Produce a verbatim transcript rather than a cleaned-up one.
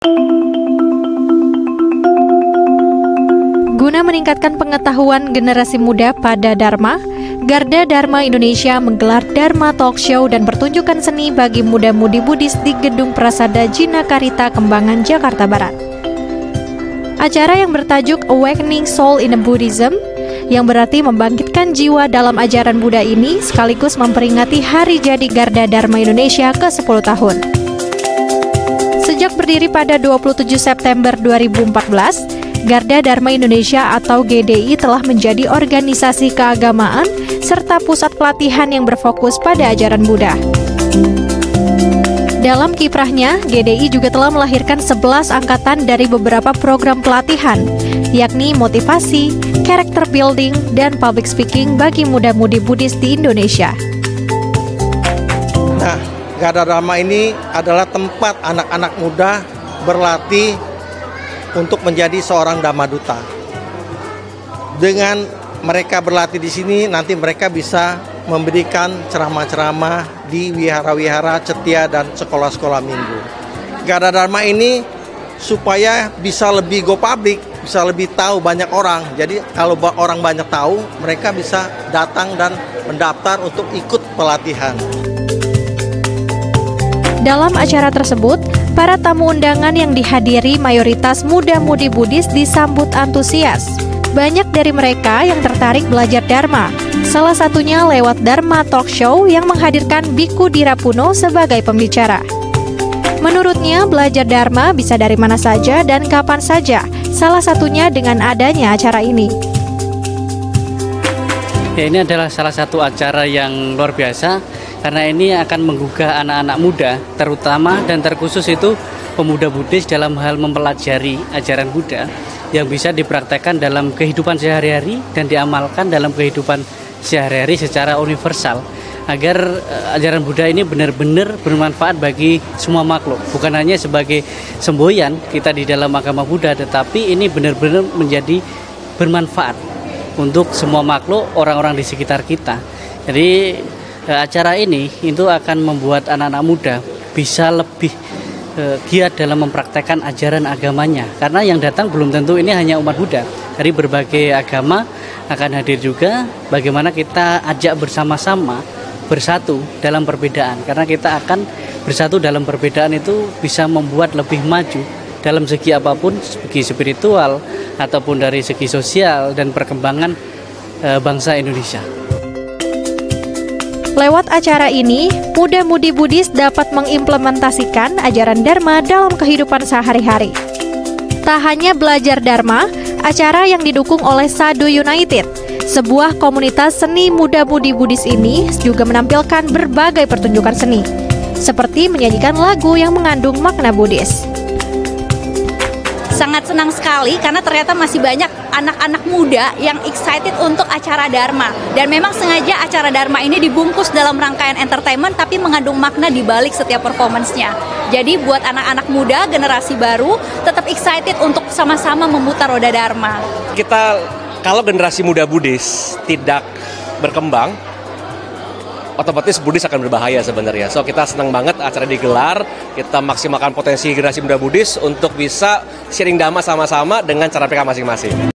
Guna meningkatkan pengetahuan generasi muda pada Dharma, Garda Dharma Indonesia menggelar Dharma Talk Show dan pertunjukan seni bagi muda-mudi Buddhis di Gedung Prasada Jinakarita, Kembangan, Jakarta Barat. Acara yang bertajuk Awakening Soul in Buddhism, yang berarti membangkitkan jiwa dalam ajaran Buddha ini, sekaligus memperingati hari jadi Garda Dharma Indonesia ke sepuluh tahun. Sejak berdiri pada dua puluh tujuh September dua ribu empat belas, Garda Dharma Indonesia atau G D I telah menjadi organisasi keagamaan serta pusat pelatihan yang berfokus pada ajaran Buddha. Dalam kiprahnya, G D I juga telah melahirkan sebelas angkatan dari beberapa program pelatihan, yakni motivasi, character building, dan public speaking bagi muda-mudi Buddhis di Indonesia. Nah, Garda Dharma ini adalah tempat anak-anak muda berlatih untuk menjadi seorang Dhamma Duta. Dengan mereka berlatih di sini, nanti mereka bisa memberikan ceramah-ceramah di wihara-wihara, cetia, dan sekolah-sekolah minggu. Garda Dharma ini supaya bisa lebih go public, bisa lebih tahu banyak orang. Jadi kalau orang banyak tahu, mereka bisa datang dan mendaftar untuk ikut pelatihan. Dalam acara tersebut, para tamu undangan yang dihadiri mayoritas muda-mudi Buddhis disambut antusias. Banyak dari mereka yang tertarik belajar Dharma, salah satunya lewat Dharma Talk Show yang menghadirkan Biku Dirapuno sebagai pembicara. Menurutnya, belajar Dharma bisa dari mana saja dan kapan saja, salah satunya dengan adanya acara ini. Ya, ini adalah salah satu acara yang luar biasa, karena ini akan menggugah anak-anak muda, terutama dan terkhusus itu pemuda Buddhis dalam hal mempelajari ajaran Buddha yang bisa dipraktekkan dalam kehidupan sehari-hari dan diamalkan dalam kehidupan sehari-hari secara universal, agar uh, ajaran Buddha ini benar-benar bermanfaat bagi semua makhluk, bukan hanya sebagai semboyan kita di dalam agama Buddha, tetapi ini benar-benar menjadi bermanfaat untuk semua makhluk, orang-orang di sekitar kita. Jadi acara ini itu akan membuat anak-anak muda bisa lebih eh, giat dalam mempraktekkan ajaran agamanya, karena yang datang belum tentu ini hanya umat Buddha, dari berbagai agama akan hadir juga. Bagaimana kita ajak bersama-sama bersatu dalam perbedaan, karena kita akan bersatu dalam perbedaan itu bisa membuat lebih maju dalam segi apapun, segi spiritual ataupun dari segi sosial dan perkembangan eh, bangsa Indonesia. Lewat acara ini, muda-mudi Buddhis dapat mengimplementasikan ajaran Dharma dalam kehidupan sehari-hari. Tak hanya belajar Dharma, acara yang didukung oleh Sadhu United, sebuah komunitas seni muda-mudi Buddhis ini juga menampilkan berbagai pertunjukan seni, seperti menyanyikan lagu yang mengandung makna Buddhis. Sangat senang sekali karena ternyata masih banyak anak-anak muda yang excited untuk acara Dharma. Dan memang sengaja acara Dharma ini dibungkus dalam rangkaian entertainment tapi mengandung makna di balik setiap performance-nya. Jadi buat anak-anak muda, generasi baru, tetap excited untuk sama-sama memutar roda Dharma. Kita, kalau generasi muda Buddhis tidak berkembang, otomatis Buddhis akan berbahaya sebenarnya. So kita senang banget acara digelar, kita maksimalkan potensi generasi muda Buddhis untuk bisa sharing Dhamma sama-sama dengan cara mereka masing-masing.